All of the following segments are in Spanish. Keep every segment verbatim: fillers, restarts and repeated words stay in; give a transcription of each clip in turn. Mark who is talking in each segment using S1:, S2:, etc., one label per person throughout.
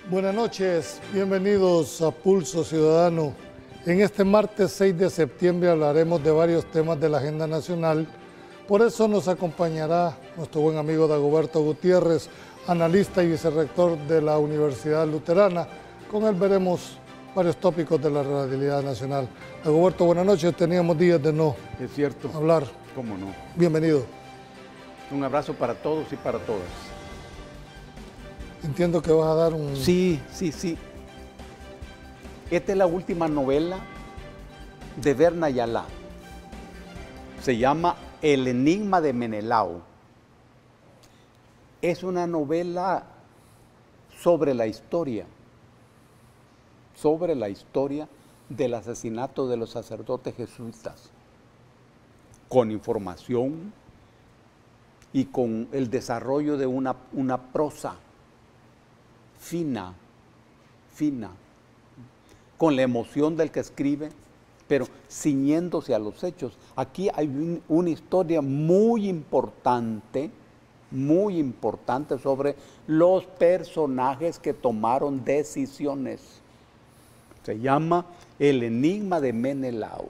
S1: Buenas noches, bienvenidos a Pulso Ciudadano. En este martes seis de septiembre hablaremos de varios temas de la agenda nacional. Por eso nos acompañará nuestro buen amigo Dagoberto Gutiérrez, analista y vicerrector de la Universidad Luterana. Con él veremos varios tópicos de la realidad nacional. Dagoberto, buenas noches. Teníamos días de no
S2: es cierto.
S1: hablar.
S2: ¿Cómo no?
S1: Bienvenido.
S2: Un abrazo para todos y para todas.
S1: Entiendo que vas a dar un...
S2: Sí, sí, sí. Esta es la última novela de Berna Ayala. Se llama El enigma de Menelao. Es una novela sobre la historia, sobre la historia del asesinato de los sacerdotes jesuitas, con información y con el desarrollo de una, una prosa fina, fina, con la emoción del que escribe, pero ciñéndose a los hechos. Aquí hay un, una historia muy importante, muy importante sobre los personajes que tomaron decisiones. Se llama El enigma de Menelao.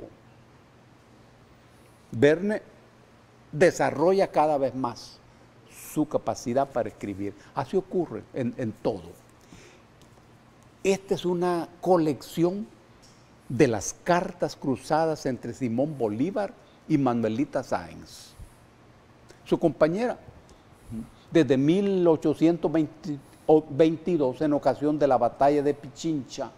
S2: Verne desarrolla cada vez más su capacidad para escribir. Así ocurre en, en todo. Esta es una colección de las cartas cruzadas entre Simón Bolívar y Manuelita Sáenz, su compañera, desde mil ochocientos veintidós, en ocasión de la batalla de Pichincha,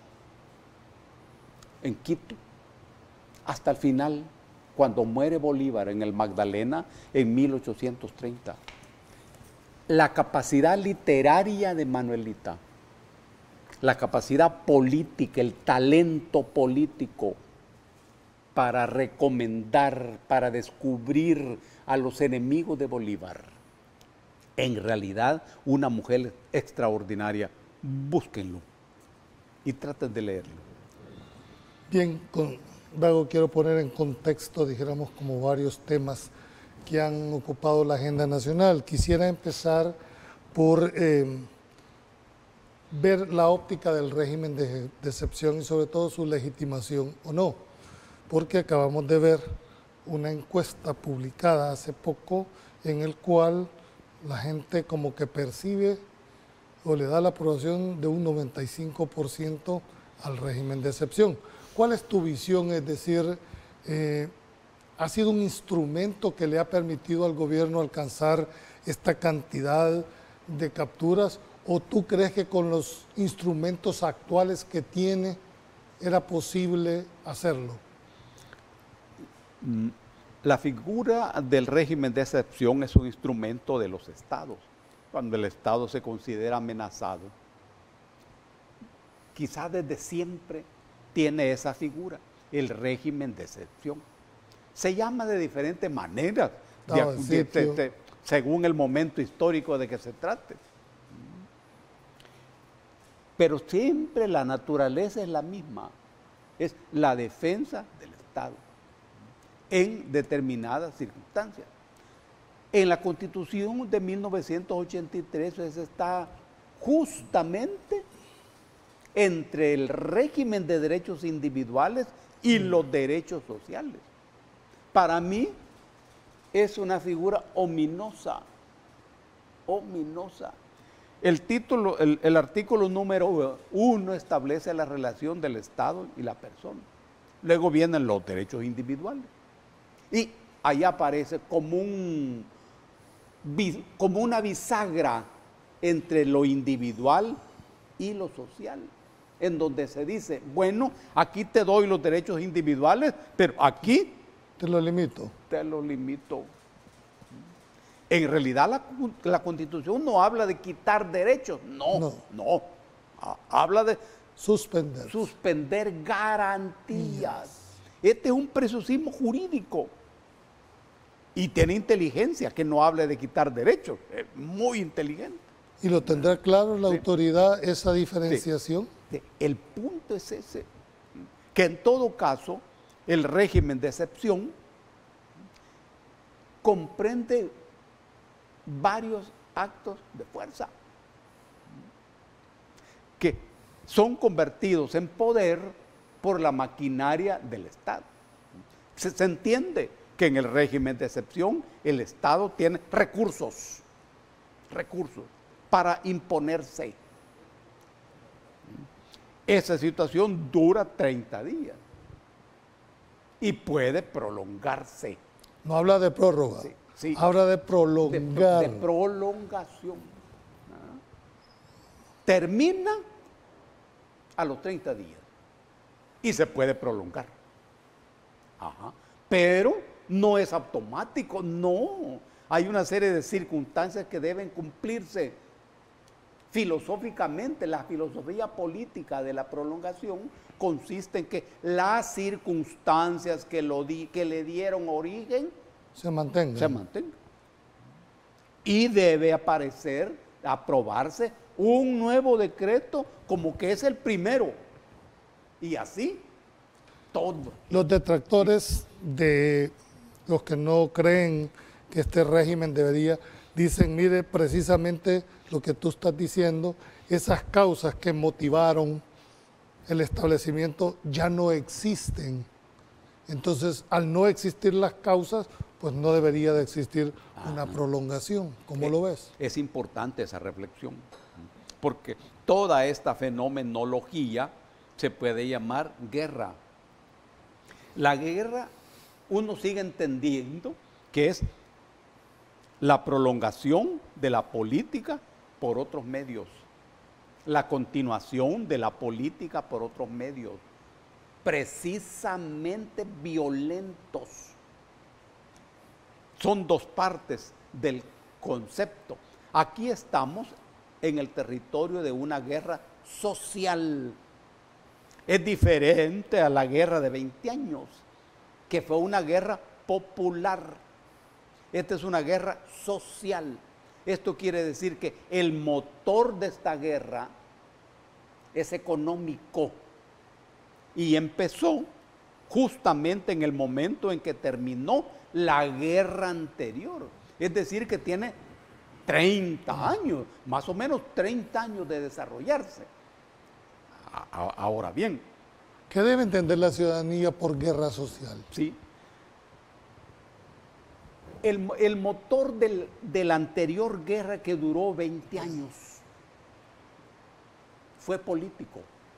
S2: en Quito, hasta el final, cuando muere Bolívar en el Magdalena en mil ochocientos treinta. La capacidad literaria de Manuelita, la capacidad política, el talento político para recomendar, para descubrir a los enemigos de Bolívar. En realidad, una mujer extraordinaria. Búsquenlo y traten de leerlo.
S1: Bien, con Dago quiero poner en contexto, dijéramos, como varios temas que han ocupado la agenda nacional. Quisiera empezar por eh, ver la óptica del régimen de, de excepción y sobre todo su legitimación o no, porque acabamos de ver una encuesta publicada hace poco en el cual la gente como que percibe o le da la aprobación de un noventa y cinco por ciento al régimen de excepción. ¿Cuál es tu visión? Es decir, eh, ¿ha sido un instrumento que le ha permitido al gobierno alcanzar esta cantidad de capturas? ¿O tú crees que con los instrumentos actuales que tiene era posible hacerlo?
S2: La figura del régimen de excepción es un instrumento de los estados, cuando el estado se considera amenazado. Quizás desde siempre tiene esa figura, el régimen de excepción. Se llama de diferentes maneras,
S1: No,
S2: de, de, de, de, según el momento histórico de que se trate. Pero siempre la naturaleza es la misma, es la defensa del Estado en determinadas circunstancias. En la Constitución de mil novecientos ochenta y tres eso está justamente entre el régimen de derechos individuales y los derechos sociales. Para mí es una figura ominosa, ominosa. El título, el, el artículo número uno establece la relación del Estado y la persona. Luego vienen los derechos individuales. Y ahí aparece como, un, como una bisagra entre lo individual y lo social, en donde se dice, bueno, aquí te doy los derechos individuales, pero aquí
S1: te lo limito.
S2: Te lo limito. En realidad la, la Constitución no habla de quitar derechos, no, no, no. Habla de
S1: suspender,
S2: suspender garantías. Yes. Este es un preciosismo jurídico y tiene inteligencia, que no hable de quitar derechos, es muy inteligente.
S1: ¿Y lo tendrá claro la sí. autoridad esa diferenciación?
S2: Sí. Sí. El punto es ese, que en todo caso el régimen de excepción comprende varios actos de fuerza que son convertidos en poder por la maquinaria del Estado. Se, se entiende que en el régimen de excepción el Estado tiene recursos, recursos para imponerse. Esa situación dura treinta días y puede prolongarse.
S1: No habla de prórroga,
S2: Sí, sí.
S1: habla de
S2: De,
S1: prolongar.
S2: de prolongación. ¿Ah? Termina a los treinta días y se puede prolongar. Ajá. Pero no es automático, no. Hay una serie de circunstancias que deben cumplirse. Filosóficamente, la filosofía política de la prolongación consiste en que las circunstancias que, lo di, que le dieron origen
S1: Se mantenga.
S2: se mantengan. Y debe aparecer, aprobarse un nuevo decreto como que es el primero. Y así, todo.
S1: Los detractores de los que no creen que este régimen debería, dicen, mire, precisamente lo que tú estás diciendo, esas causas que motivaron el establecimiento ya no existen. Entonces, al no existir las causas, pues no debería de existir una prolongación. ¿Cómo lo ves?
S2: Es importante esa reflexión, porque toda esta fenomenología se puede llamar guerra. La guerra, uno sigue entendiendo que es la prolongación de la política por otros medios, la continuación de la política por otros medios, precisamente violentos. Son dos partes del concepto. Aquí estamos en el territorio de una guerra social. Es diferente a la guerra de veinte años, que fue una guerra popular. Esta es una guerra social. Esto quiere decir que el motor de esta guerra es económico y empezó justamente en el momento en que terminó la guerra anterior. Es decir, que tiene treinta años, más o menos treinta años de desarrollarse. Ahora bien,
S1: ¿Qué debe entender la ciudadanía por guerra social?
S2: ¿sí? El, el motor del, de la anterior guerra que duró veinte años fue político.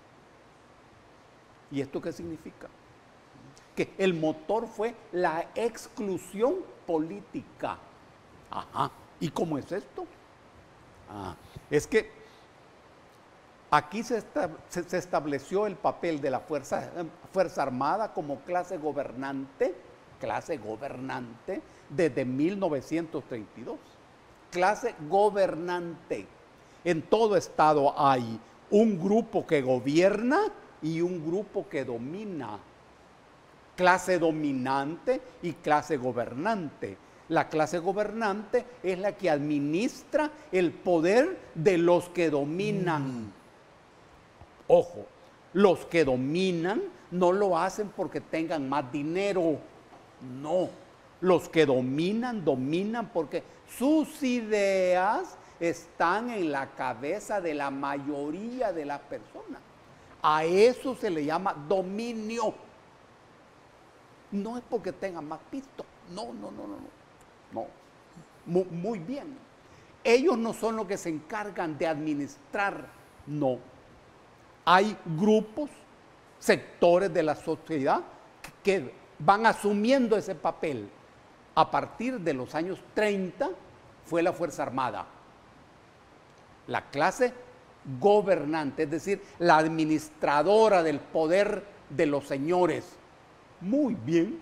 S2: ¿Y esto qué significa? Que el motor fue la exclusión política. Ajá. ¿Y cómo es esto? Ah, es que aquí se, esta, se, se estableció el papel de la fuerza, fuerza Armada como clase gobernante, clase gobernante, desde mil novecientos treinta y dos. Clase gobernante. En todo estado hay un grupo que gobierna y un grupo que domina. Clase dominante y clase gobernante. La clase gobernante es la que administra el poder de los que dominan. Mm. Ojo, los que dominan no lo hacen porque tengan más dinero. No, los que dominan, dominan porque sus ideas están en la cabeza de la mayoría de las personas. A eso se le llama dominio. No es porque tengan más pisto. No, no, no, no, no. No. Muy, muy bien. Ellos no son los que se encargan de administrar. No. Hay grupos, sectores de la sociedad que van asumiendo ese papel. A partir de los años treinta fue la Fuerza Armada. La clase gobernante, es decir, la administradora del poder de los señores. Muy bien.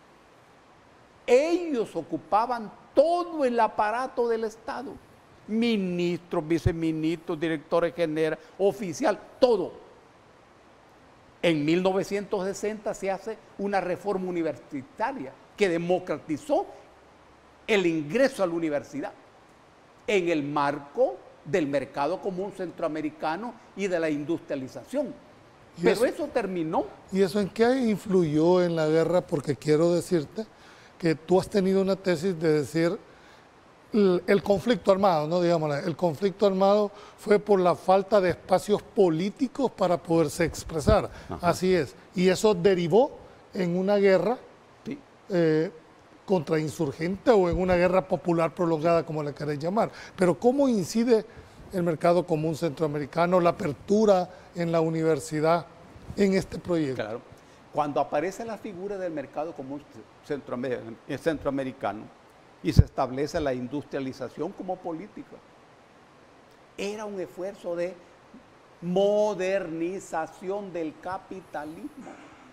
S2: Ellos ocupaban todo el aparato del Estado. Ministros, viceministros, directores generales, oficial, todo. En mil novecientos sesenta se hace una reforma universitaria que democratizó el ingreso a la universidad en el marco del mercado común centroamericano y de la industrialización. Pero eso, eso terminó.
S1: ¿Y eso en qué influyó en la guerra? Porque quiero decirte que tú has tenido una tesis de decir el, el conflicto armado, no digamos, el conflicto armado fue por la falta de espacios políticos para poderse expresar. Ajá. Así es. Y eso derivó en una guerra sí. eh, contra insurgente o en una guerra popular prolongada, como le queréis llamar. Pero ¿cómo incide el mercado común centroamericano, la apertura en la universidad en este proyecto?
S2: Claro. Cuando aparece la figura del mercado común centroamericano y se establece la industrialización como política, era un esfuerzo de modernización del capitalismo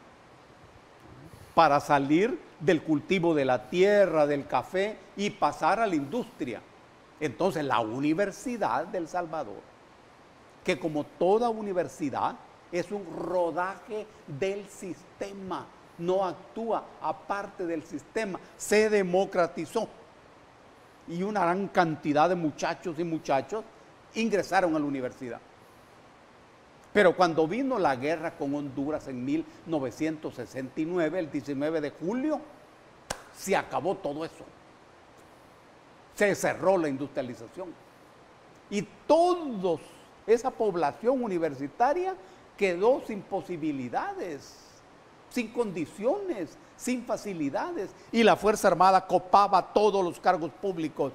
S2: para salir del cultivo de la tierra, del café y pasar a la industria. Entonces la Universidad del Salvador, que como toda universidad es un rodaje del sistema, no actúa aparte del sistema, se democratizó y una gran cantidad de muchachos y muchachas ingresaron a la universidad. Pero cuando vino la guerra con Honduras en mil novecientos sesenta y nueve, el diecinueve de julio, se acabó todo eso. Se cerró la industrialización. Y toda esa población universitaria quedó sin posibilidades, sin condiciones, sin facilidades. Y la Fuerza Armada copaba todos los cargos públicos.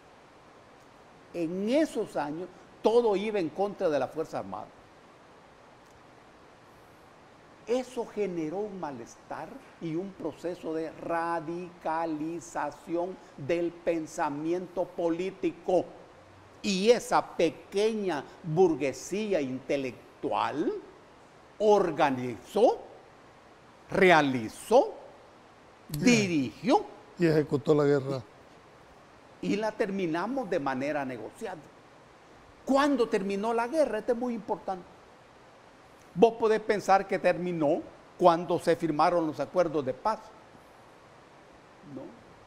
S2: En esos años, todo iba en contra de la Fuerza Armada. Eso generó un malestar y un proceso de radicalización del pensamiento político. Y esa pequeña burguesía intelectual organizó, realizó, yeah. dirigió.
S1: Y ejecutó la guerra.
S2: Y la terminamos de manera negociada. ¿Cuándo terminó la guerra? Esto es muy importante. Vos podés pensar que terminó cuando se firmaron los acuerdos de paz. No.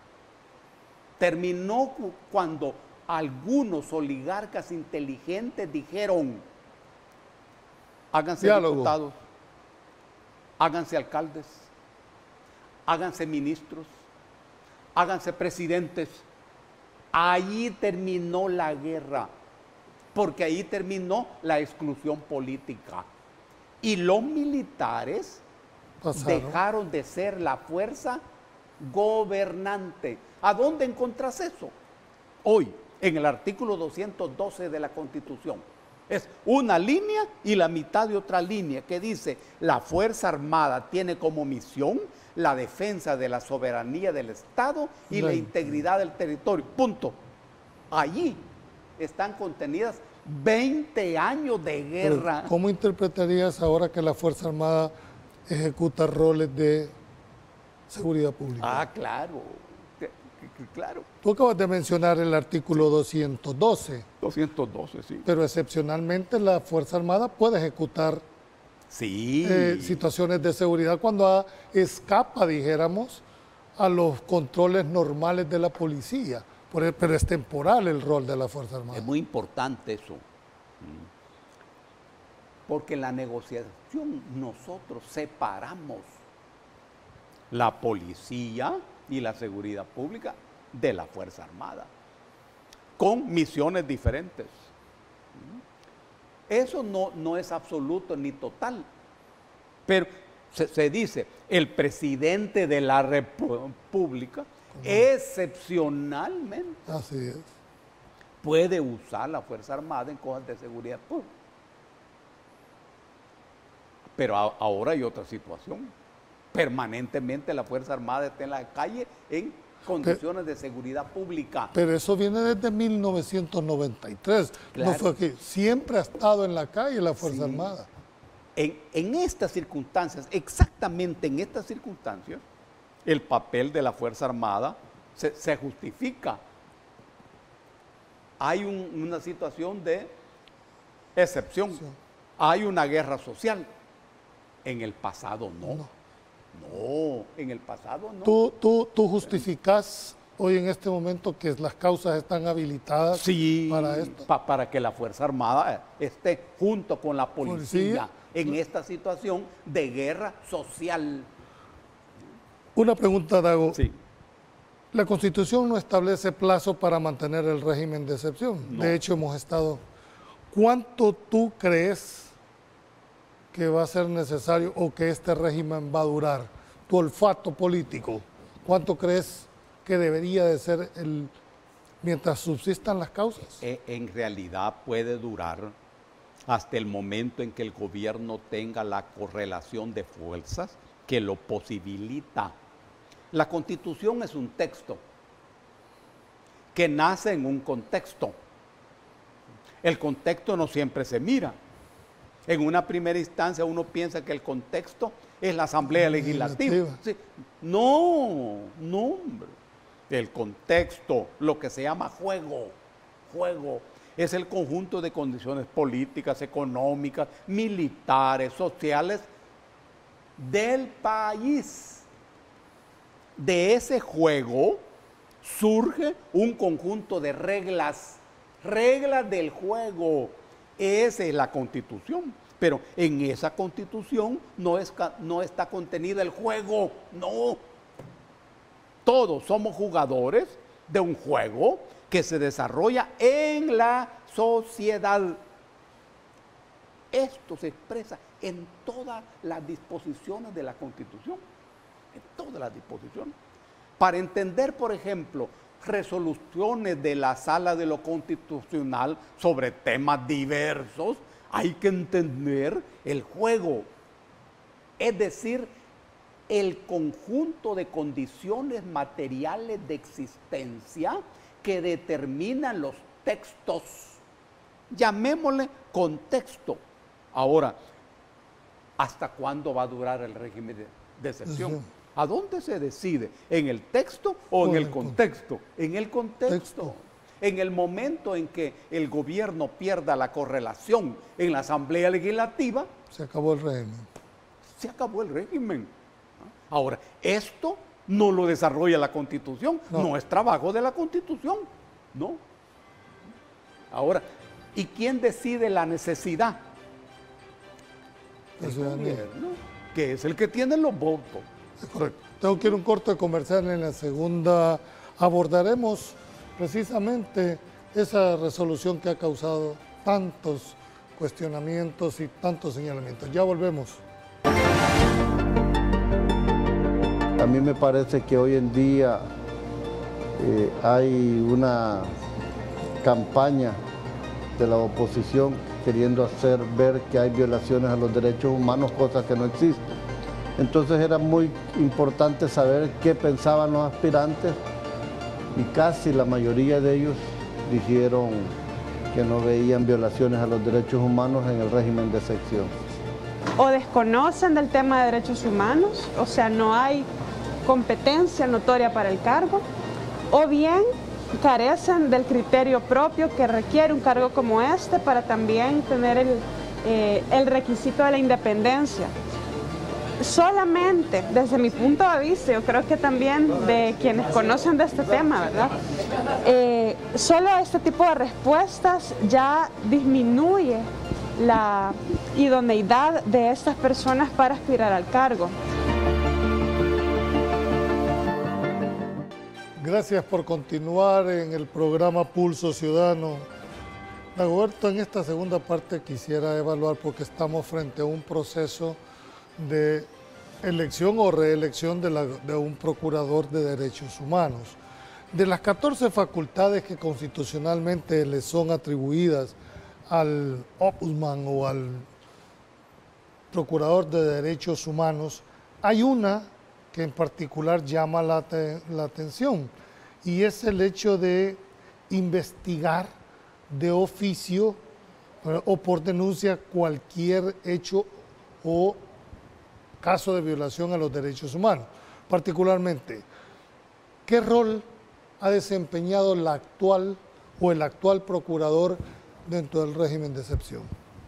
S2: Terminó cuando algunos oligarcas inteligentes dijeron: háganse Diálogo. diputados, háganse alcaldes, háganse ministros, háganse presidentes. Ahí terminó la guerra, porque ahí terminó la exclusión política. Y los militares Pasaron. dejaron de ser la fuerza gobernante. ¿A dónde encontrás eso? Hoy, en el artículo doscientos doce de la Constitución. Es una línea y la mitad de otra línea que dice: la Fuerza Armada tiene como misión la defensa de la soberanía del Estado y Bien. la integridad del territorio. Punto. Allí están contenidas veinte años de guerra.
S1: Pero ¿cómo interpretarías ahora que la Fuerza Armada ejecuta roles de seguridad pública?
S2: Ah, claro, claro.
S1: Tú acabas de mencionar el artículo doscientos doce.
S2: doscientos doce, sí.
S1: Pero excepcionalmente la Fuerza Armada puede ejecutar
S2: sí.
S1: eh, situaciones de seguridad cuando a, escapa, dijéramos, a los controles normales de la policía. Pero es temporal el rol de la Fuerza Armada.
S2: Es muy importante eso. Porque en la negociación nosotros separamos la policía y la seguridad pública de la Fuerza Armada, con misiones diferentes. Eso no, no es absoluto ni total, pero se, se dice, el presidente de la República excepcionalmente
S1: Así es.
S2: puede usar la Fuerza Armada en cosas de seguridad pública. Pero a, ahora hay otra situación. Permanentemente la Fuerza Armada está en la calle en condiciones pero, de seguridad pública.
S1: Pero eso viene desde mil novecientos noventa y tres. Claro. No fue que siempre ha estado en la calle la Fuerza sí. Armada.
S2: En, en estas circunstancias, exactamente en estas circunstancias, el papel de la Fuerza Armada se, se justifica. Hay un, una situación de excepción. Sí. Hay una guerra social. En el pasado no. No, no en el pasado no.
S1: ¿Tú, tú, tú justificas hoy en este momento que las causas están habilitadas
S2: sí,
S1: para esto?
S2: Pa, para que la Fuerza Armada esté junto con la policía, policía en esta situación de guerra social.
S1: Una pregunta, Dago.
S2: Sí.
S1: La Constitución no establece plazo para mantener el régimen de excepción.
S2: No.
S1: De hecho, hemos estado... ¿Cuánto tú crees que va a ser necesario o que este régimen va a durar? Tu olfato político, ¿cuánto crees que debería de ser el, mientras subsistan las causas?
S2: En realidad puede durar hasta el momento en que el gobierno tenga la correlación de fuerzas que lo posibilita. La Constitución es un texto que nace en un contexto. El contexto no siempre se mira. En una primera instancia uno piensa que el contexto es la Asamblea Legislativa. Sí. No, no, hombre. El contexto, lo que se llama juego, juego, es el conjunto de condiciones políticas, económicas, militares, sociales del país. De ese juego surge un conjunto de reglas, reglas del juego. Esa es la Constitución, pero en esa Constitución no, es, no está contenida el juego, no. Todos somos jugadores de un juego que se desarrolla en la sociedad. Esto se expresa en todas las disposiciones de la Constitución, en todas las disposiciones. Para entender, por ejemplo, resoluciones de la Sala de lo Constitucional sobre temas diversos, hay que entender el juego, es decir, el conjunto de condiciones materiales de existencia que determinan los textos. Llamémosle contexto. Ahora, ¿hasta cuándo va a durar el régimen de, de excepción? Sí. ¿A dónde se decide? ¿En el texto o en el contexto? En el contexto. Texto. En el momento en que el gobierno pierda la correlación en la Asamblea Legislativa,
S1: se acabó el régimen.
S2: Se acabó el régimen. Ahora, esto no lo desarrolla la Constitución, no, no es trabajo de la Constitución, no. Ahora, ¿y quién decide la necesidad? El gobierno, que es el que tiene los votos.
S1: Es correcto. Tengo que ir a un corte comercial. En la segunda abordaremos precisamente esa resolución que ha causado tantos cuestionamientos y tantos señalamientos. Ya volvemos.
S3: A mí me parece que hoy en día eh, hay una campaña de la oposición queriendo hacer ver que hay violaciones a los derechos humanos, cosas que no existen. Entonces era muy importante saber qué pensaban los aspirantes y casi la mayoría de ellos dijeron que no veían violaciones a los derechos humanos en el régimen de excepción.
S4: O desconocen del tema de derechos humanos, o sea, no hay competencia notoria para el cargo, o bien carecen del criterio propio que requiere un cargo como este para también tener el, eh, el requisito de la independencia. Solamente, desde mi punto de vista, yo creo que también de quienes conocen de este tema, ¿verdad? Eh, solo este tipo de respuestas ya disminuye la idoneidad de estas personas para aspirar al cargo.
S1: Gracias por continuar en el programa Pulso Ciudadano. Dagoberto, en esta segunda parte quisiera evaluar, porque estamos frente a un proceso de elección o reelección de, la, de un procurador de derechos humanos. De las catorce facultades que constitucionalmente le son atribuidas al ombudsman o al procurador de derechos humanos, hay una que en particular llama la, te, la atención, y es el hecho de investigar de oficio o por denuncia cualquier hecho o caso de violación a los derechos humanos. Particularmente, ¿qué rol ha desempeñado la actual o el actual procurador dentro del régimen de excepción?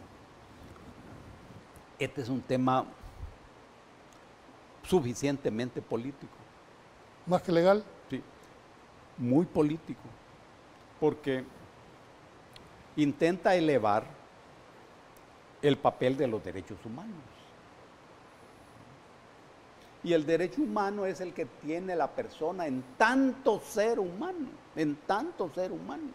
S2: Este es un tema suficientemente político.
S1: ¿Más que legal?
S2: Sí, muy político, porque intenta elevar el papel de los derechos humanos. Y el derecho humano es el que tiene la persona en tanto ser humano, en tanto ser humano.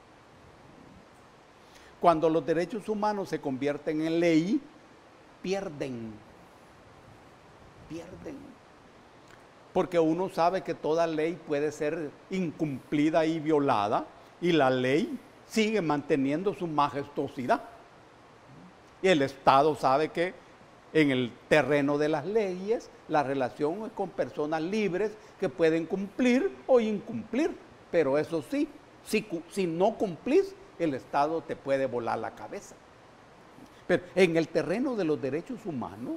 S2: Cuando los derechos humanos se convierten en ley, pierden, pierden. Porque uno sabe que toda ley puede ser incumplida y violada, y la ley sigue manteniendo su majestuosidad. Y el Estado sabe que en el terreno de las leyes, la relación es con personas libres que pueden cumplir o incumplir. Pero eso sí, si, si no cumplís, el Estado te puede volar la cabeza. Pero en el terreno de los derechos humanos,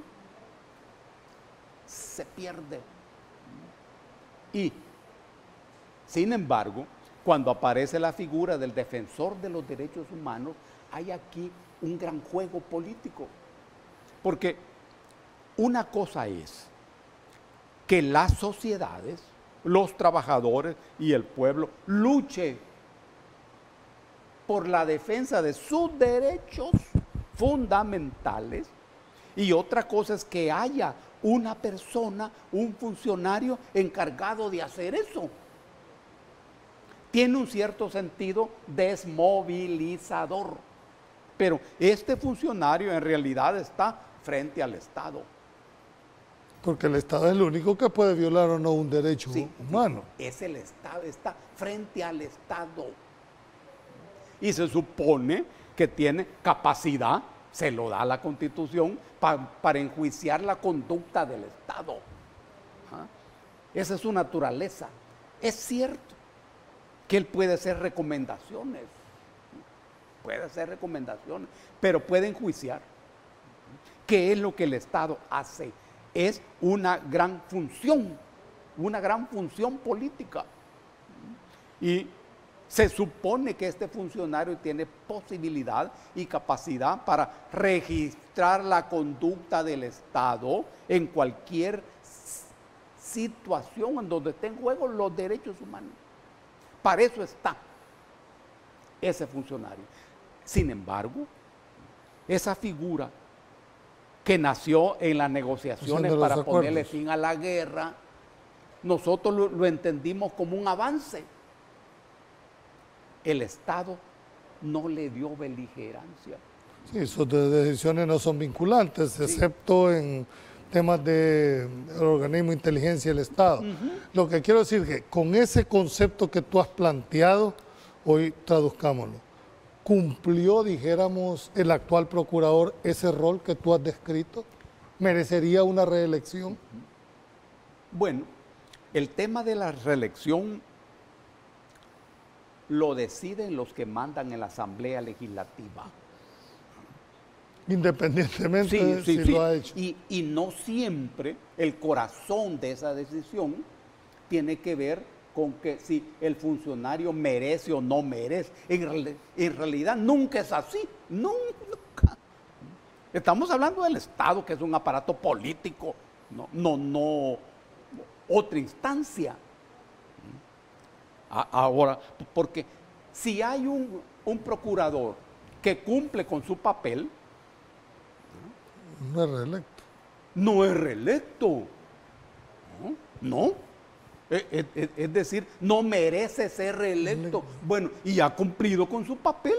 S2: se pierde. Y, sin embargo, cuando aparece la figura del defensor de los derechos humanos, hay aquí un gran juego político. Porque una cosa es que las sociedades, los trabajadores y el pueblo luchen por la defensa de sus derechos fundamentales, y otra cosa es que haya una persona, un funcionario encargado de hacer eso. Tiene un cierto sentido desmovilizador, pero este funcionario en realidad está frente al Estado.
S1: Porque el Estado es el único que puede violar o no un derecho
S2: Sí,
S1: humano.
S2: es el Estado, está frente al Estado. Y se supone que tiene capacidad, se lo da la Constitución, pa, para enjuiciar la conducta del Estado. ¿Ah? Esa es su naturaleza. Es cierto que él puede hacer recomendaciones, puede hacer recomendaciones, pero puede enjuiciar. ¿Qué es lo que el Estado hace? Es una gran función, una gran función política. Y se supone que este funcionario tiene posibilidad y capacidad para registrar la conducta del Estado en cualquier situación en donde estén en juego los derechos humanos. Para eso está ese funcionario. Sin embargo, esa figura que nació en las negociaciones para
S1: acuerdos.
S2: ponerle fin a la guerra, nosotros lo, lo entendimos como un avance. El Estado no le dio beligerancia.
S1: Sí, sus decisiones no son vinculantes, sí, excepto en temas del organismo de inteligencia del Estado. Uh-huh. Lo que quiero decir es que con ese concepto que tú has planteado, hoy traduzcámoslo, ¿cumplió, dijéramos, el actual procurador ese rol que tú has descrito? ¿Merecería una reelección?
S2: Bueno, el tema de la reelección lo deciden los que mandan en la Asamblea Legislativa.
S1: Independientemente
S2: sí,
S1: de
S2: sí,
S1: si
S2: sí.
S1: lo ha hecho.
S2: Y, y no siempre el corazón de esa decisión tiene que ver con que si el funcionario merece o no merece. En, en realidad nunca es así, nunca. Estamos hablando del Estado, que es un aparato político, no, no, no otra instancia. Ahora, porque si hay un, un procurador que cumple con su papel,
S1: no es reelecto.
S2: No es reelecto. No. no. Es, es, es decir, no merece ser reelecto. Bueno, y ha cumplido con su papel.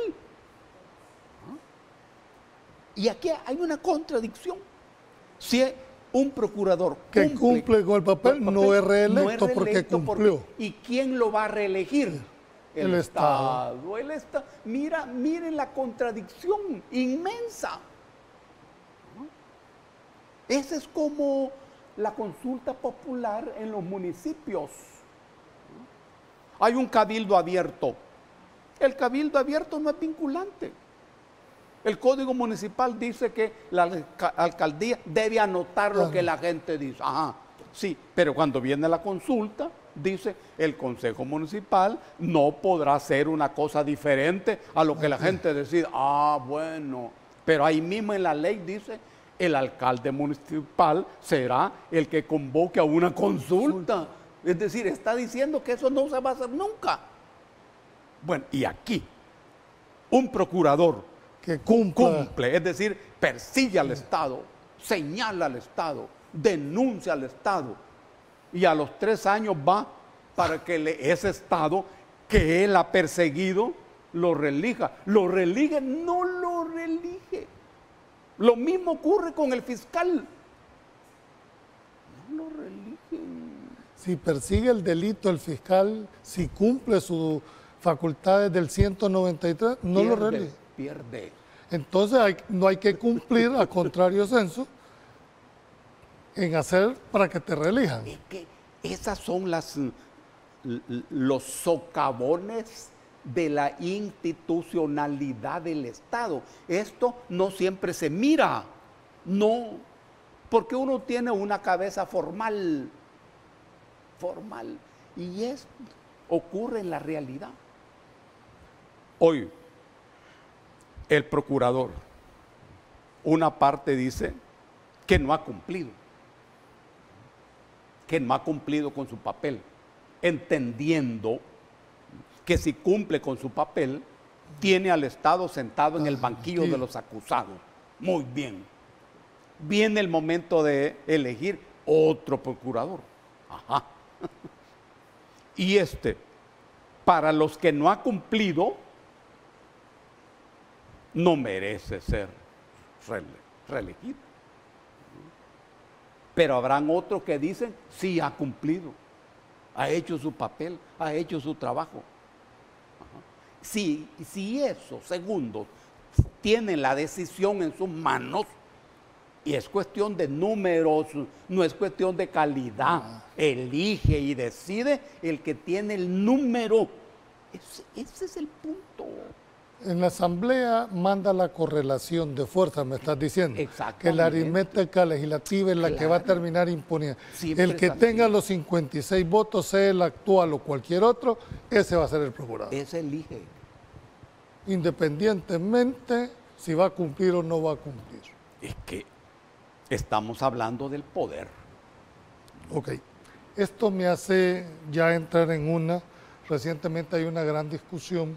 S2: Y aquí hay una contradicción. Si un procurador
S1: que cumple, cumple con el papel, papel no, es reelecto, no es reelecto porque cumplió.
S2: Porque, ¿y quién lo va a reelegir?
S1: El, el Estado.
S2: Estado. El Estado. Mira, miren la contradicción inmensa. Esa es como la consulta popular en los municipios. Hay un cabildo abierto. El cabildo abierto no es vinculante. El Código Municipal dice que la alcaldía debe anotar lo que la gente dice. Ajá, sí, pero cuando viene la consulta, dice el Consejo Municipal no podrá hacer una cosa diferente a lo que la gente decide. Ah, bueno, pero ahí mismo en la ley dice el alcalde municipal será el que convoque a una consulta. Es decir, está diciendo que eso no se va a hacer nunca. Bueno, y aquí, un procurador
S1: que cumpla.
S2: cumple, es decir, persigue al Estado, señala al Estado, denuncia al Estado, y a los tres años va para que le, ese Estado que él ha perseguido lo relija. Lo relige, no lo relige. Lo mismo ocurre con el fiscal. No lo religen.
S1: Si persigue el delito el fiscal, si cumple sus facultades del ciento noventa y tres, no
S2: Pierde,
S1: lo relige.
S2: Pierde.
S1: Entonces hay, no hay que cumplir, a contrario censo, en hacer para que te relijan.
S2: Es que esas son las, los socavones de la institucionalidad del Estado. Esto no siempre se mira, no, porque uno tiene una cabeza formal, formal, y es, ocurre en la realidad. Hoy, el procurador, una parte dice que no ha cumplido, que no ha cumplido con su papel, entendiendo que si cumple con su papel, tiene al Estado sentado en el banquillo de los acusados. Muy bien. Viene el momento de elegir otro procurador. Ajá. Y este, para los que no ha cumplido, no merece ser reelegido. Pero habrán otros que dicen, sí ha cumplido, ha hecho su papel, ha hecho su trabajo. Si, si esos segundos tienen la decisión en sus manos, y es cuestión de números, no es cuestión de calidad, elige y decide el que tiene el número. Ese, ese es el punto.
S1: En la asamblea manda la correlación de fuerza, me estás diciendo.
S2: Exactamente.
S1: Que la aritmética legislativa es la
S2: Claro.
S1: que va a terminar imponiendo.
S2: Siempre
S1: El que
S2: es así.
S1: tenga los cincuenta y seis votos, sea el actual o cualquier otro, ese va a ser el procurador.
S2: Ese elige.
S1: Independientemente si va a cumplir o no va a cumplir.
S2: Es que estamos hablando del poder.
S1: Ok. Esto me hace ya entrar en una, recientemente hay una gran discusión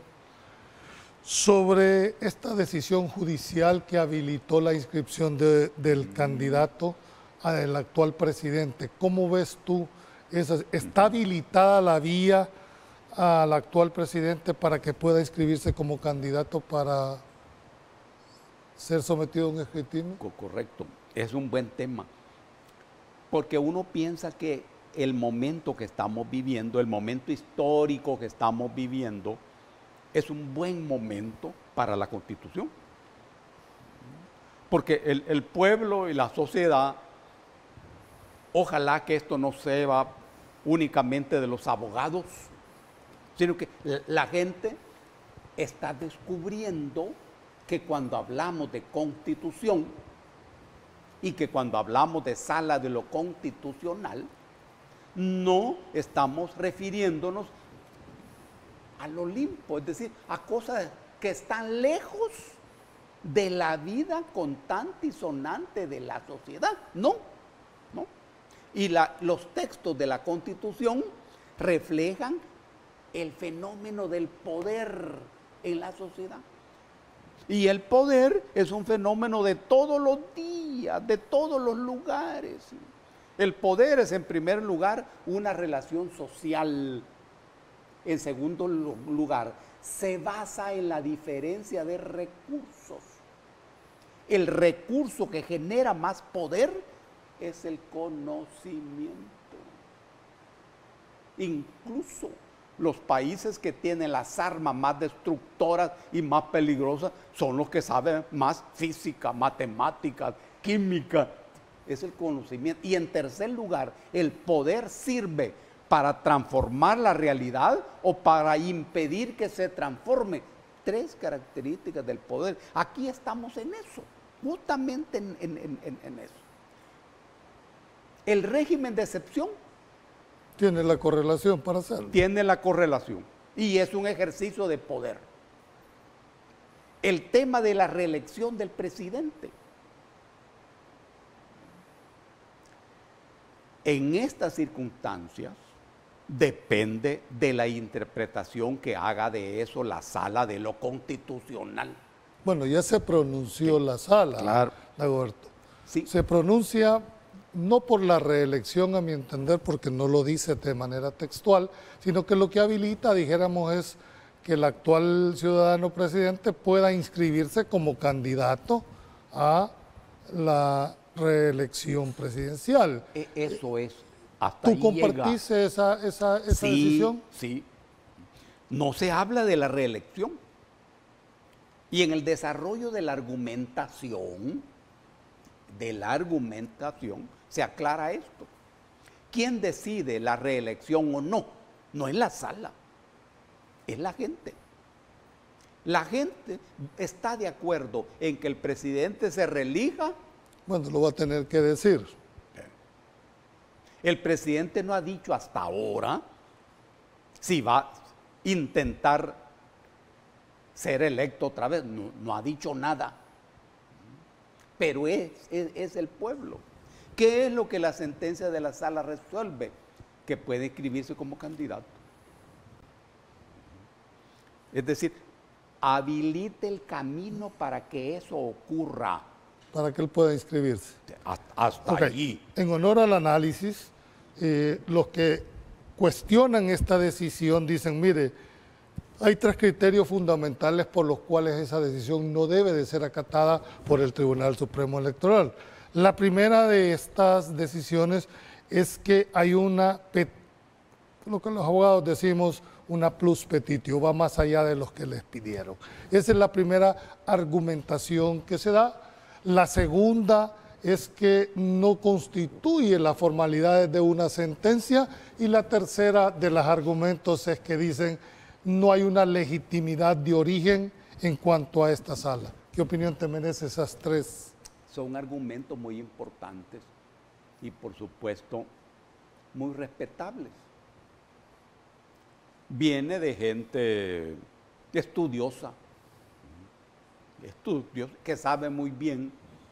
S1: sobre esta decisión judicial que habilitó la inscripción de, del candidato al actual presidente. ¿Cómo ves tú? Esa, ¿Está habilitada la vía al actual presidente para que pueda inscribirse como candidato para ser sometido a un escrutinio?
S2: Correcto, es un buen tema. Porque uno piensa que el momento que estamos viviendo, el momento histórico que estamos viviendo, es un buen momento para la Constitución. Porque el, el pueblo y la sociedad, ojalá que esto no sea únicamente de los abogados, sino que la gente está descubriendo que cuando hablamos de Constitución y que cuando hablamos de sala de lo constitucional, no estamos refiriéndonos al Olimpo, es decir, a cosas que están lejos de la vida contante y sonante de la sociedad. No, no. Y la, los textos de la Constitución reflejan el fenómeno del poder en la sociedad. Y el poder es un fenómeno de todos los días, de todos los lugares. El poder es en primer lugar una relación social. En segundo lugar, se basa en la diferencia de recursos. El recurso que genera más poder es el conocimiento. Incluso los países que tienen las armas más destructoras y más peligrosas son los que saben más física, matemáticas, química. Es el conocimiento. Y en tercer lugar, el poder sirve para transformar la realidad o para impedir que se transforme. Tres características del poder. Aquí estamos en eso, justamente en, en, en, en eso. El régimen de excepción
S1: Tiene la correlación para hacerlo.
S2: tiene la correlación y es un ejercicio de poder. El tema de la reelección del presidente. En estas circunstancias depende de la interpretación que haga de eso la sala de lo constitucional.
S1: Bueno, ya se pronunció la sala,
S2: Claro.
S1: Dagoberto.
S2: Sí.
S1: Se pronuncia no por la reelección a mi entender, porque no lo dice de manera textual, sino que lo que habilita, dijéramos, es que el actual ciudadano presidente pueda inscribirse como candidato a la reelección presidencial.
S2: E- Eso es. Hasta
S1: ¿Tú
S2: ahí llega.
S1: compartiste esa, esa, esa
S2: Sí,
S1: decisión?
S2: sí. No se habla de la reelección. Y en el desarrollo de la argumentación, de la argumentación, se aclara esto. ¿Quién decide la reelección o no? No es la sala, es la gente. La gente está de acuerdo en que el presidente se reelija.
S1: Bueno, lo va a tener que decir.
S2: El presidente no ha dicho hasta ahora si va a intentar ser electo otra vez, no, no ha dicho nada. Pero es, es, es el pueblo. ¿Qué es lo que la sentencia de la sala resuelve? Que puede inscribirse como candidato. Es decir, habilite el camino para que eso ocurra.
S1: Para que él pueda inscribirse.
S2: Hasta, hasta
S1: Okay.
S2: allí.
S1: En honor al análisis, eh, los que cuestionan esta decisión dicen, mire, hay tres criterios fundamentales por los cuales esa decisión no debe de ser acatada por el Tribunal Supremo Electoral. La primera de estas decisiones es que hay una, lo que los abogados decimos, una plus petitio, va más allá de los que les pidieron. Esa es la primera argumentación que se da. La segunda es que no constituye las formalidades de una sentencia, y la tercera de los argumentos es que dicen no hay una legitimidad de origen en cuanto a esta sala. ¿Qué opinión te merece esas tres?
S2: Son argumentos muy importantes y por supuesto muy respetables. Viene de gente estudiosa, estudiosa, que sabe muy bien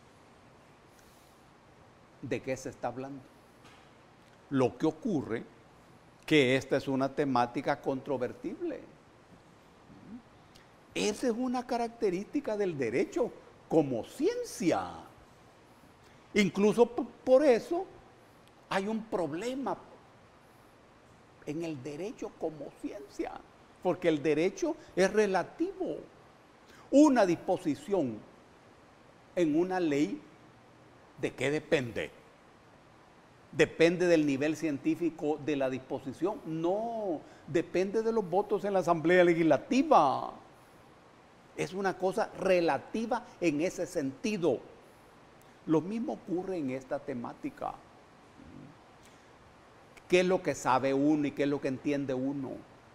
S2: de qué se está hablando. Lo que ocurre que esta es una temática controvertible. Esa es una característica del derecho como ciencia. Incluso por eso hay un problema en el derecho como ciencia, porque el derecho es relativo. Una disposición en una ley, ¿de qué depende? ¿Depende del nivel científico de la disposición? No, depende de los votos en la Asamblea Legislativa. Es una cosa relativa en ese sentido. Lo mismo ocurre en esta temática. ¿Qué es lo que sabe uno y qué es lo que entiende uno?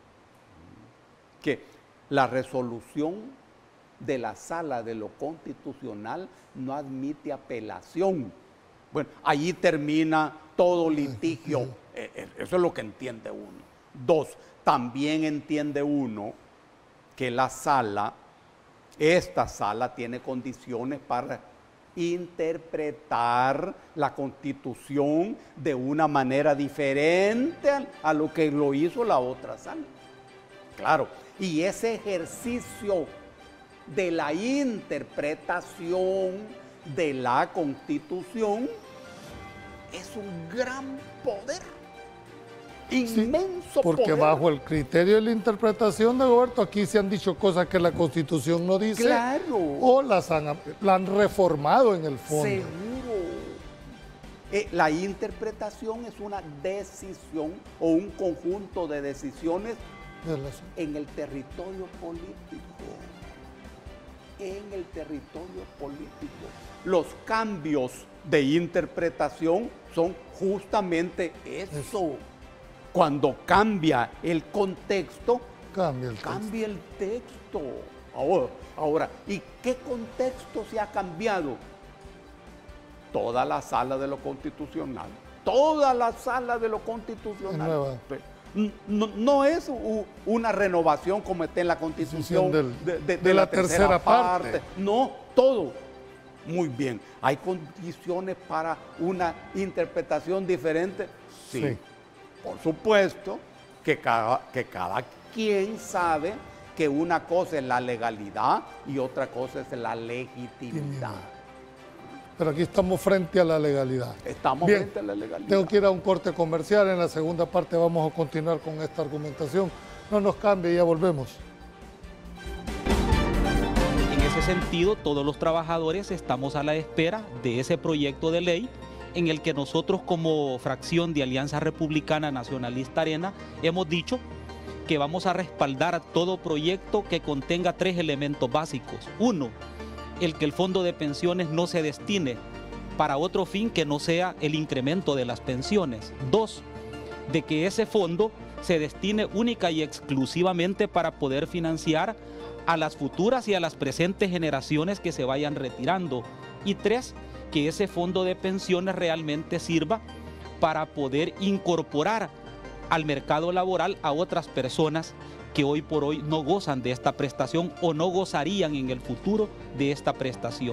S2: Que la resolución de la Sala de lo Constitucional no admite apelación. Bueno, allí termina todo litigio. Eso es lo que entiende uno. Dos, también entiende uno que la sala, esta sala tiene condiciones para interpretar la Constitución de una manera diferente a lo que lo hizo la otra sala. Claro, y ese ejercicio de la interpretación de la Constitución es un gran poder, inmenso
S1: sí, porque
S2: poder.
S1: bajo el criterio de la interpretación de Roberto, aquí se han dicho cosas que la Constitución no dice,
S2: claro,
S1: o las han, la han reformado en el fondo.
S2: Seguro. Eh, la interpretación es una decisión o un conjunto de decisiones
S1: de las...
S2: en el territorio político. En el territorio político. Los cambios de interpretación son justamente eso. eso. Cuando cambia el contexto,
S1: cambia el texto.
S2: Cambia el texto. Ahora, ahora, ¿y qué contexto se ha cambiado? Toda la sala de lo constitucional. Toda la sala de lo constitucional. No, no es una renovación como está en la Constitución
S1: del,
S2: de, de, de,
S1: de la, la tercera, tercera parte. parte.
S2: No, todo. Muy bien. ¿Hay condiciones para una interpretación diferente? Sí. sí. Por supuesto que cada, que cada quien sabe que una cosa es la legalidad y otra cosa es la legitimidad.
S1: pero aquí estamos frente a la legalidad.
S2: Estamos
S1: Bien,
S2: frente a la legalidad.
S1: Tengo que ir a un corte comercial. En la segunda parte vamos a continuar con esta argumentación. No nos cambie, ya volvemos.
S5: En ese sentido, todos los trabajadores estamos a la espera de ese proyecto de ley en el que nosotros como fracción de Alianza Republicana Nacionalista Arena hemos dicho que vamos a respaldar todo proyecto que contenga tres elementos básicos. Uno, el que el fondo de pensiones no se destine para otro fin que no sea el incremento de las pensiones. Dos, de que ese fondo se destine única y exclusivamente para poder financiar a las futuras y a las presentes generaciones que se vayan retirando. Y tres, que ese fondo de pensiones realmente sirva para poder incorporar al mercado laboral a otras personas que hoy por hoy no gozan de esta prestación o no gozarían en el futuro de esta prestación.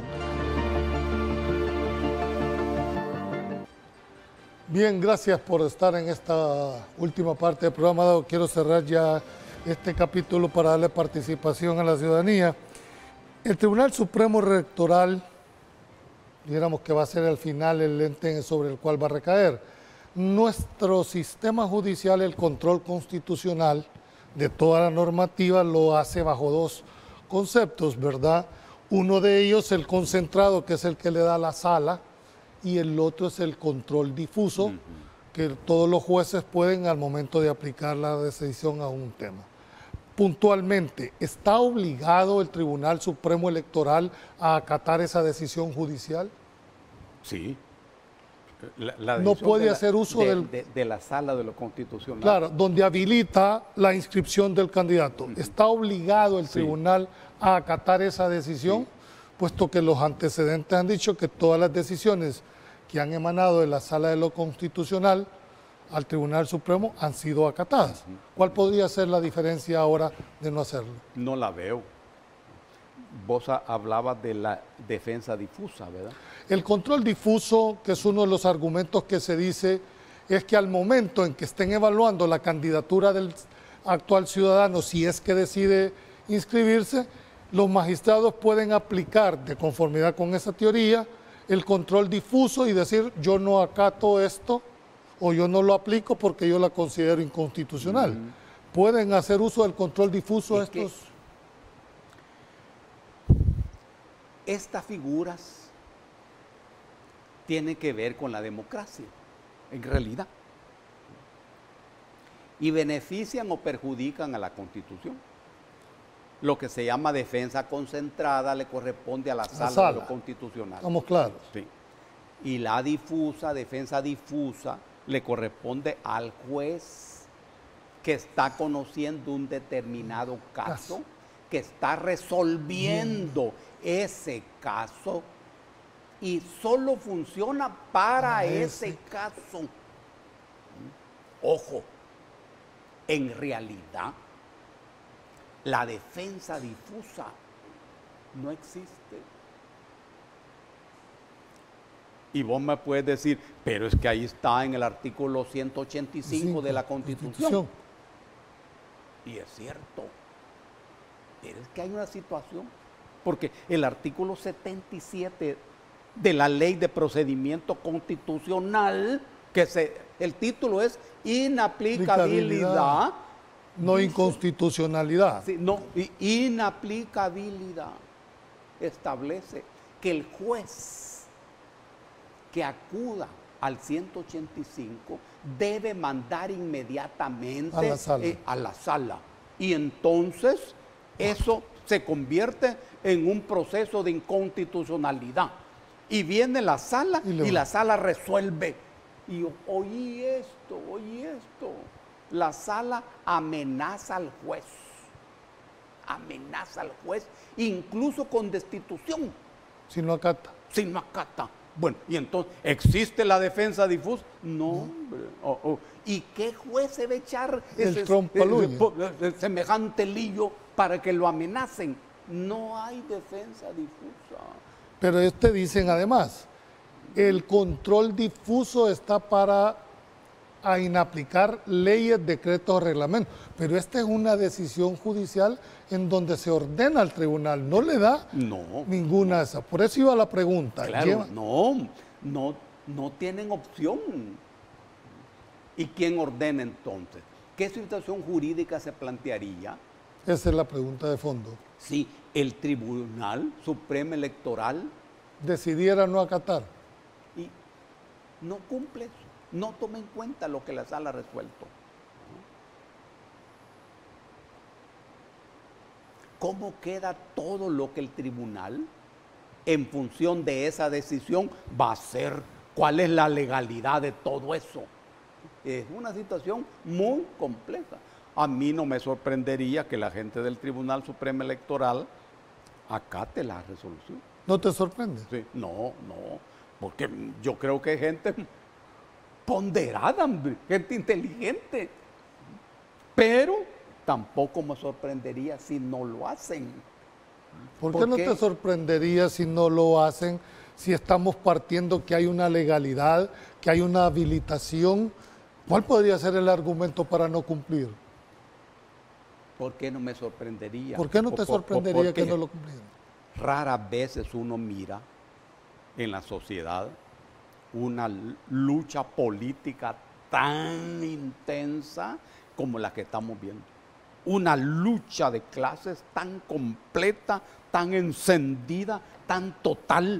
S1: Bien, gracias por estar en esta última parte del programa. Quiero cerrar ya este capítulo para darle participación a la ciudadanía. El Tribunal Supremo Electoral, dijéramos que va a ser al final el ente sobre el cual va a recaer. Nuestro sistema judicial, el control constitucional de toda la normativa, lo hace bajo dos conceptos, ¿verdad? Uno de ellos, el concentrado, que es el que le da la sala, y el otro es el control difuso, uh-huh. que todos los jueces pueden al momento de aplicar la decisión a un tema. Puntualmente, ¿está obligado el Tribunal Supremo Electoral a acatar esa decisión judicial?
S2: Sí. La, la
S1: no puede
S2: de
S1: hacer
S2: la,
S1: uso
S2: de,
S1: del...
S2: de, de la sala de lo constitucional.
S1: Claro, donde habilita la inscripción del candidato. Uh-huh. ¿Está obligado el sí. tribunal a acatar esa decisión? Sí. Puesto que los antecedentes han dicho que todas las decisiones que han emanado de la sala de lo constitucional al Tribunal Supremo han sido acatadas. Uh-huh. ¿Cuál podría ser la diferencia ahora de no hacerlo?
S2: No la veo. Vos hablabas de la defensa difusa, ¿verdad?
S1: El control difuso, que es uno de los argumentos que se dice, es que al momento en que estén evaluando la candidatura del actual ciudadano, si es que decide inscribirse, los magistrados pueden aplicar, de conformidad con esa teoría, el control difuso y decir, yo no acato esto o yo no lo aplico porque yo la considero inconstitucional. Mm. ¿Pueden hacer uso del control difuso es estos?
S2: Estas figuras tienen que ver con la democracia, en realidad. Y benefician o perjudican a la Constitución. Lo que se llama defensa concentrada le corresponde a la sala, la sala. de lo constitucional.
S1: Estamos claros.
S2: Sí. Y la difusa, defensa difusa, le corresponde al juez que está conociendo un determinado caso, caso. que está resolviendo Bien. ese caso y solo funciona para ese. ese caso. Ojo, en realidad, la defensa difusa no existe. Y vos me puedes decir, pero es que ahí está en el artículo ciento ochenta y cinco sí, de la Constitución. Constitución. Y es cierto. Pero es que hay una situación, porque el artículo setenta y siete de la Ley de Procedimiento Constitucional, que se, el título es Inaplicabilidad.
S1: No dice, inconstitucionalidad.
S2: Sí, no, inaplicabilidad. Establece que el juez que acuda al ciento ochenta y cinco debe mandar inmediatamente
S1: a la sala.
S2: Eh, a la sala. Y entonces eso se convierte en un proceso de inconstitucionalidad. Y viene la sala y, y la sala resuelve. Y yo, oí esto, oí esto. La sala amenaza al juez. Amenaza al juez, incluso con destitución.
S1: Si no acata.
S2: Si no acata. Bueno, y entonces, ¿existe la defensa difusa? No, hombre. Oh, oh. ¿Y qué juez se va a echar
S1: el
S2: ese, ese, semejante lío para que lo amenacen? No hay defensa difusa.
S1: Pero ellos te dicen además, el control difuso está para a inaplicar leyes, decretos, reglamentos. Pero esta es una decisión judicial en donde se ordena al tribunal, no le da
S2: No.
S1: ninguna de esas. Por eso iba la pregunta.
S2: Claro,
S1: Lleva-
S2: no, no, no tienen opción. ¿Y quién ordena entonces? ¿Qué situación jurídica se plantearía
S1: Esa es la pregunta de fondo.
S2: si el Tribunal Supremo Electoral
S1: Decidiera no acatar.
S2: y no cumple eso, no toma en cuenta lo que la sala ha resuelto? ¿Cómo queda todo lo que el tribunal, en función de esa decisión, va a hacer? ¿Cuál es la legalidad de todo eso? Es una situación muy compleja. A mí no me sorprendería que la gente del Tribunal Supremo Electoral acate la resolución.
S1: ¿No te sorprende?
S2: Sí, no, no, porque yo creo que hay gente ponderada, hombre, gente inteligente, pero tampoco me sorprendería si no lo hacen.
S1: ¿Por qué
S2: ¿Por
S1: no
S2: qué?
S1: te sorprendería si no lo hacen, si estamos partiendo que hay una legalidad, que hay una habilitación? ¿Cuál podría ser el argumento para no cumplir?
S2: ¿Por qué no me sorprendería?
S1: ¿Por qué no te
S2: Por- por-
S1: sorprendería que
S2: porque
S1: no lo cumplieran?
S2: raras veces uno mira en la sociedad una lucha política tan intensa como la que estamos viendo. Una lucha de clases tan completa, tan encendida, tan total,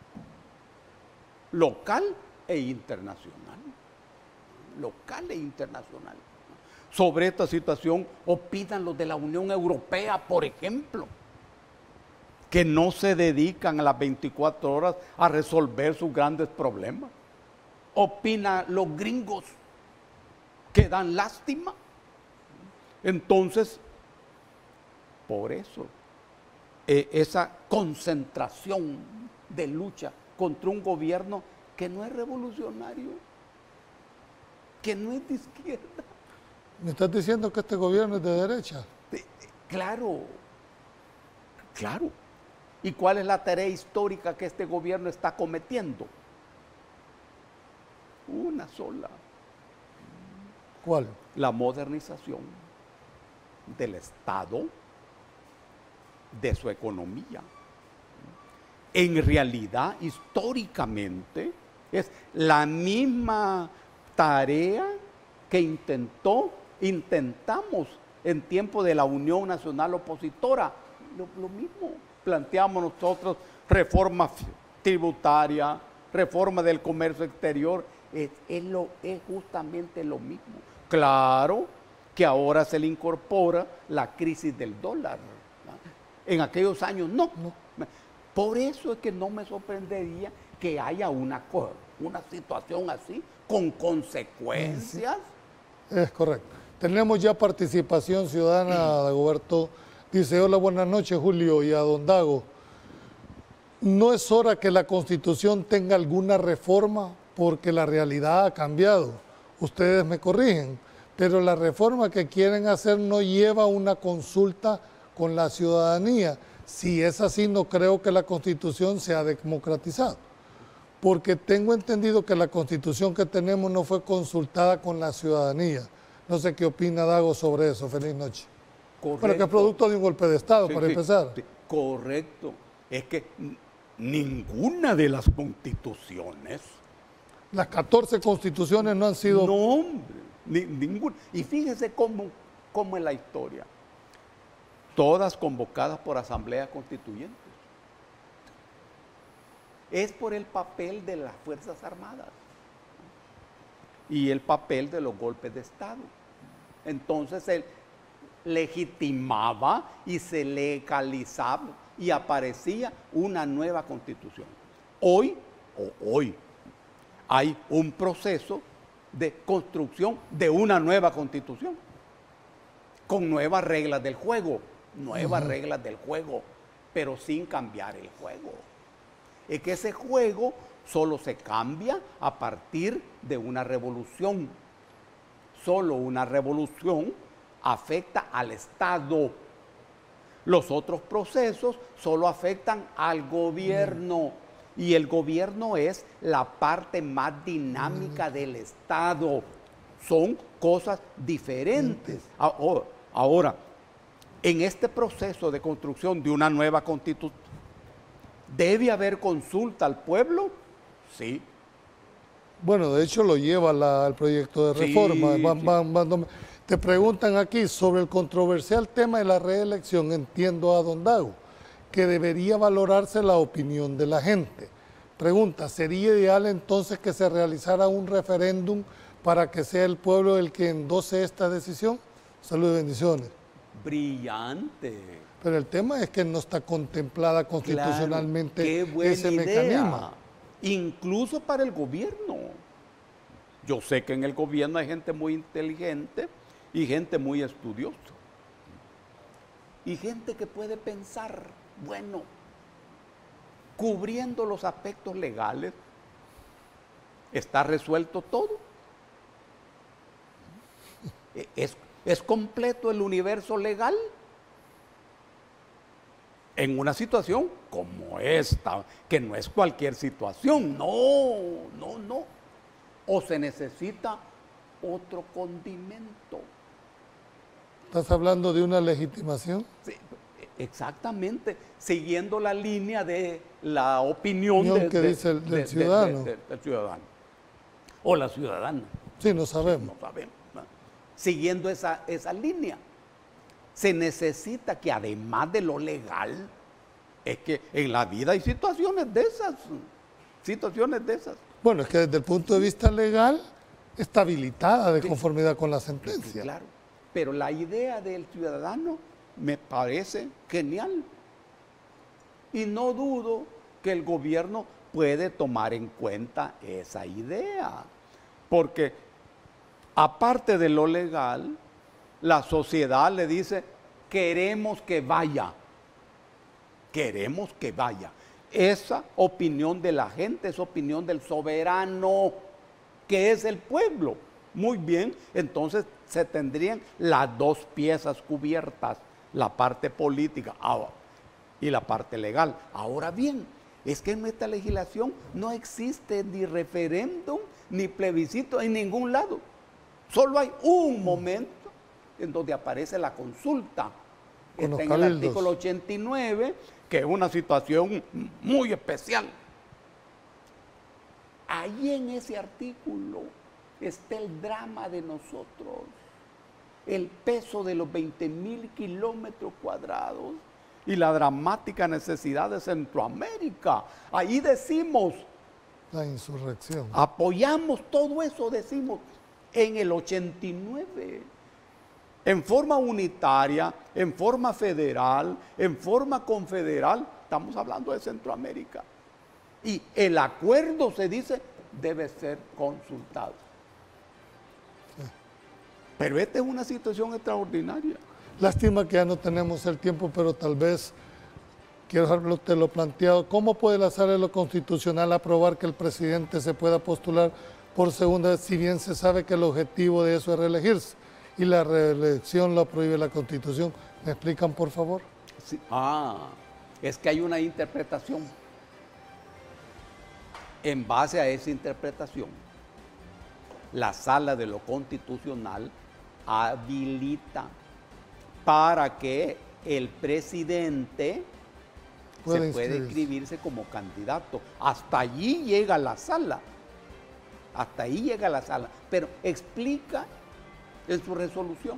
S2: local e internacional. Local e internacional. Sobre esta situación opinan los de la Unión Europea, por ejemplo, que no se dedican a las veinticuatro horas a resolver sus grandes problemas. Opinan los gringos, que dan lástima. Entonces, por eso, eh, esa concentración de lucha contra un gobierno que no es revolucionario, que no es de izquierda.
S1: ¿Me estás diciendo que este gobierno es de derecha?
S2: Eh, Claro, claro. ¿Y cuál es la tarea histórica que este gobierno está cometiendo? Una sola,
S1: ¿Cuál?
S2: la modernización del Estado, de su economía. En realidad, históricamente, es la misma tarea que intentó, intentamos en tiempo de la Unión Nacional Opositora. Lo, lo mismo planteamos nosotros, reforma tributaria, reforma del comercio exterior, es, es, lo, es justamente lo mismo. Claro que ahora se le incorpora la crisis del dólar, ¿verdad? En aquellos años no.
S1: No.
S2: Por eso es que no me sorprendería que haya una, co- una situación así, con consecuencias.
S1: Es correcto. Tenemos ya participación ciudadana, Dagoberto. Dice, hola, buenas noches, Julio, y a don Dago. ¿No es hora que la Constitución tenga alguna reforma? Porque la realidad ha cambiado. Ustedes me corrigen, pero la reforma que quieren hacer no lleva una consulta con la ciudadanía. Si es así, no creo que la Constitución sea democratizada. Porque tengo entendido que la Constitución que tenemos no fue consultada con la ciudadanía. No sé qué opina Dago sobre eso. Feliz noche. Pero que es
S2: Correcto.
S1: producto de un golpe de Estado,
S2: Sí,
S1: para
S2: sí,
S1: empezar.
S2: sí, correcto. Es que n- ninguna de las constituciones,
S1: Las catorce constituciones no han sido...
S2: no, hombre, ni- ninguna. Y fíjese cómo, cómo es la historia. Todas convocadas por asambleas constituyentes. Es por el papel de las Fuerzas Armadas y el papel de los golpes de Estado. Entonces se legitimaba y se legalizaba y aparecía una nueva constitución. Hoy, o hoy, hay un proceso de construcción de una nueva constitución, con nuevas reglas del juego, nuevas uh-huh. reglas del juego, pero sin cambiar el juego. Es que ese juego solo se cambia a partir de una revolución. Solo una revolución afecta al Estado. Los otros procesos solo afectan al gobierno. Y el gobierno es la parte más dinámica del Estado. son cosas diferentes. Ahora, en este proceso de construcción de una nueva constitución, ¿debe haber consulta al pueblo? Sí.
S1: Bueno, de hecho lo lleva la, el proyecto de reforma.
S2: Sí,
S1: van,
S2: sí.
S1: van, van, te preguntan aquí sobre el controversial tema de la reelección. Entiendo a don Dago que debería valorarse la opinión de la gente. Pregunta, ¿sería ideal entonces que se realizara un referéndum para que sea el pueblo el que endose esta decisión? Salud y bendiciones.
S2: Brillante.
S1: Pero el tema es que no está contemplada constitucionalmente
S2: claro, qué buena
S1: ese
S2: idea.
S1: mecanismo.
S2: Incluso para el gobierno. Yo sé que en el gobierno hay gente muy inteligente y gente muy estudiosa. Y gente que puede pensar, bueno, cubriendo los aspectos legales, ¿está resuelto todo? ¿Es, es completo el universo legal? En una situación como esta, que no es cualquier situación, no, no, no. O se necesita otro condimento.
S1: ¿Estás hablando de una legitimación?
S2: Sí, exactamente, siguiendo la línea de la opinión,
S1: Opinión
S2: de,
S1: que
S2: de,
S1: dice el, del
S2: de,
S1: ciudadano.
S2: De, de, de, del ciudadano. O la ciudadana.
S1: Sí, no sabemos.
S2: No sabemos. ¿no? Siguiendo esa, esa línea. Se necesita que además de lo legal, es que en la vida hay situaciones de esas, situaciones de esas.
S1: Bueno, es que desde el punto de vista legal está habilitada de conformidad con la sentencia.
S2: Sí, claro, pero la idea del ciudadano me parece genial. Y no dudo que el gobierno puede tomar en cuenta esa idea. Porque aparte de lo legal, la sociedad le dice, queremos que vaya, queremos que vaya. Esa opinión de la gente es opinión del soberano, que es el pueblo. Muy bien, entonces se tendrían las dos piezas cubiertas, la parte política y la parte legal. Ahora bien, es que en nuestra legislación no existe ni referéndum ni plebiscito en ningún lado. Solo hay un momento en donde aparece la consulta. Está en el artículo ochenta y nueve, que es una situación muy especial. Ahí en ese artículo está el drama de nosotros, el peso de los veinte mil kilómetros cuadrados y la dramática necesidad de Centroamérica. Ahí decimos,
S1: la insurrección.
S2: Apoyamos todo eso, decimos, en el ochenta y nueve. En forma unitaria, en forma federal, en forma confederal, estamos hablando de Centroamérica. Y el acuerdo, se dice, debe ser consultado. Pero esta es una situación extraordinaria.
S1: Lástima que ya no tenemos el tiempo, pero tal vez, quiero dejarte lo planteado, ¿cómo puede la Sala de lo Constitucional aprobar que el presidente se pueda postular por segunda vez, si bien se sabe que el objetivo de eso es reelegirse? Y la reelección la prohíbe la Constitución. ¿Me explican, por favor?
S2: Sí. Ah, es que hay una interpretación. En base a esa interpretación, la Sala de lo Constitucional habilita para que el presidente
S1: puede
S2: se puede inscribirse como candidato. Hasta allí llega la Sala. Hasta ahí llega la Sala. Pero explica en su resolución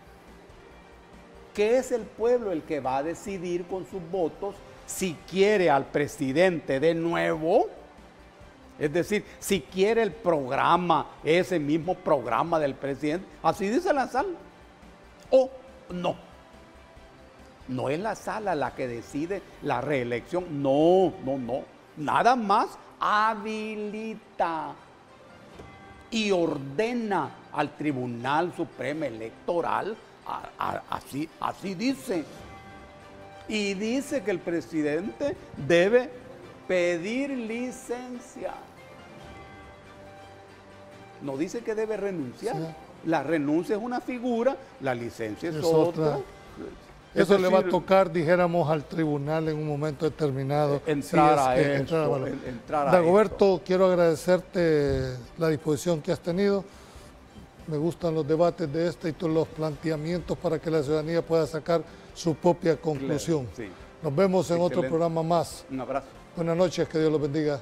S2: que es el pueblo el que va a decidir con sus votos si quiere al presidente de nuevo, es decir, si quiere el programa, ese mismo programa del presidente, así dice la Sala, o no. No es la Sala la que decide la reelección, no, no, no, nada más habilita y ordena al Tribunal Supremo Electoral, a, a, así, así dice, y dice que el presidente debe pedir licencia. No dice que debe renunciar. Sí. La renuncia es una figura, la licencia es, es otra. otra.
S1: Eso es le decir, va a tocar, dijéramos, al tribunal en un momento determinado.
S2: Entrar
S1: si
S2: a
S1: es
S2: eso.
S1: Entrar a
S2: entrar a
S1: Dagoberto, quiero agradecerte la disposición que has tenido. me gustan los debates de este y todos los planteamientos para que la ciudadanía pueda sacar su propia conclusión.
S2: Claro, sí.
S1: Nos vemos en
S2: Excelente.
S1: otro programa más.
S2: Un abrazo.
S1: Buenas noches, que Dios los bendiga.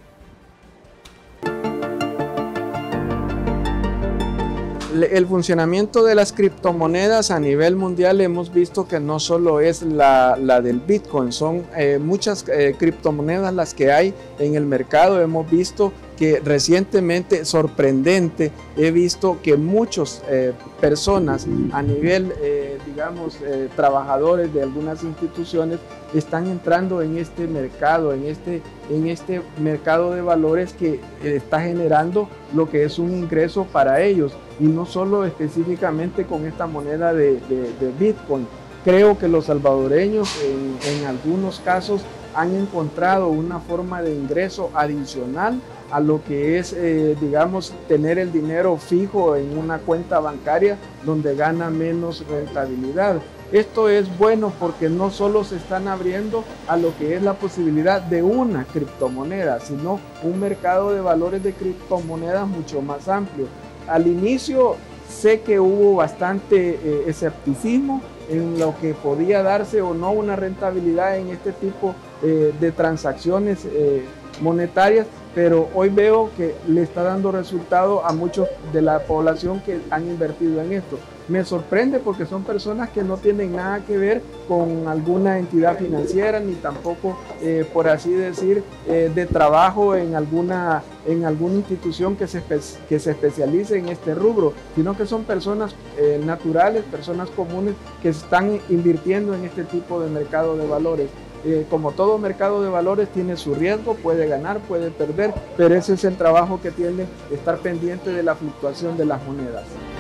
S6: El funcionamiento de las criptomonedas a nivel mundial hemos visto que no solo es la, la del Bitcoin, son eh, muchas eh, criptomonedas las que hay en el mercado. Hemos visto que recientemente, sorprendente, he visto que muchas eh, personas a nivel, eh, digamos, eh, trabajadores de algunas instituciones están entrando en este mercado, en este, en este mercado de valores que eh, está generando lo que es un ingreso para ellos, y no solo específicamente con esta moneda de, de, de Bitcoin. Creo que los salvadoreños en, en algunos casos han encontrado una forma de ingreso adicional a lo que es, eh, digamos, tener el dinero fijo en una cuenta bancaria donde gana menos rentabilidad. Esto es bueno porque no solo se están abriendo a lo que es la posibilidad de una criptomoneda, sino un mercado de valores de criptomonedas mucho más amplio. Al inicio sé que hubo bastante eh, escepticismo en lo que podía darse o no una rentabilidad en este tipo eh, de transacciones eh, monetarias, pero hoy veo que le está dando resultado a muchos de la población que han invertido en esto. Me sorprende porque son personas que no tienen nada que ver con alguna entidad financiera, ni tampoco, eh, por así decir, eh, de trabajo en alguna, en alguna institución que se, que se especialice en este rubro, sino que son personas eh, naturales, personas comunes que están invirtiendo en este tipo de mercado de valores. Eh, como todo mercado de valores tiene su riesgo, puede ganar, puede perder, pero ese es el trabajo que tiene estar pendiente de la fluctuación de las monedas.